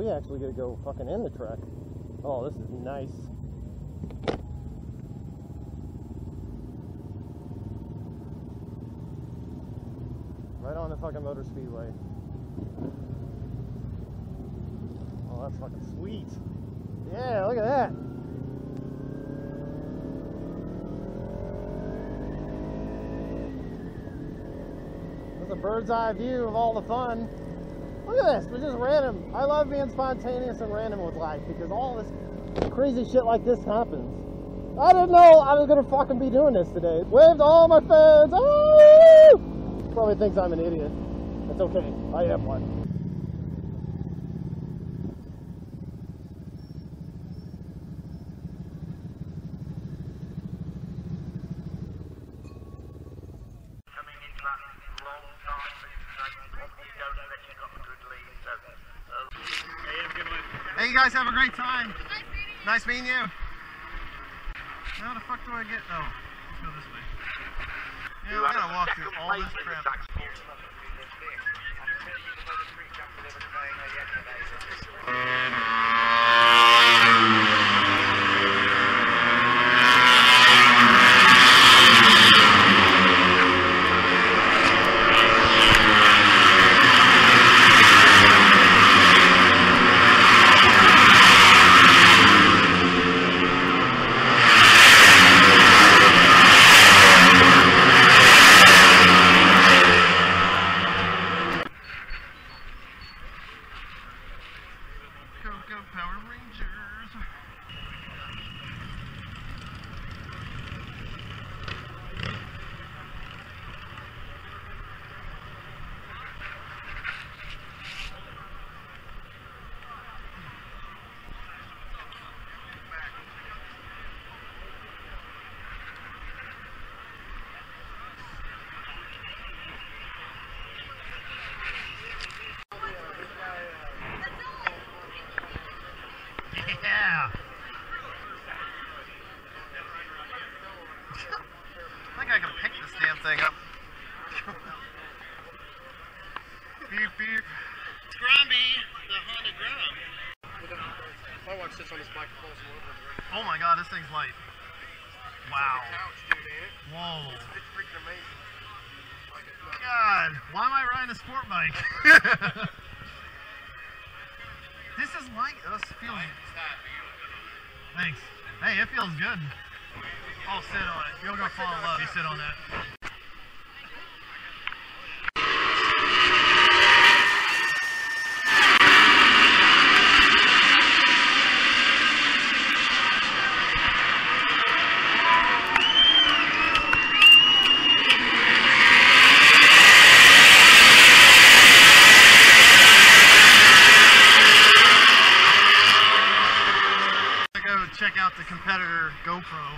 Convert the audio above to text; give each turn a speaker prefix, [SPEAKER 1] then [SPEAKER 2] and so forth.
[SPEAKER 1] We actually gotta go fucking in the truck. Oh, this is nice. Right on the fucking motor speedway. Oh, that's fucking sweet. Yeah, look at that. That's a bird's eye view of all the fun. Look at this, it's just random. I love being spontaneous and random with life because all this crazy shit like this happens. I didn't know I was gonna fucking be doing this today. Wave to all my fans. Oh! Probably thinks I'm an idiot. That's okay, I am one. Hey, you guys have a great time. Nice meeting you. How the fuck do I get? Oh, let's go this way. Yeah, we're gonna walk through all this crap. Yeah. I think I can pick this damn thing up. Beep beep.
[SPEAKER 2] Grumby, the Honda Grum. My wife sits on this bike and falls in love with it.
[SPEAKER 1] Oh my god, this thing's light. Wow.
[SPEAKER 2] It's like a couch, dude, ain't it?
[SPEAKER 1] Whoa.
[SPEAKER 2] It's freaking amazing.
[SPEAKER 1] God, why am I riding a sport bike? This is light. This feels. Thanks. Hey, it feels good. I'll sit on it. You're gonna fall in love. You sit on that. Check out the competitor GoPro.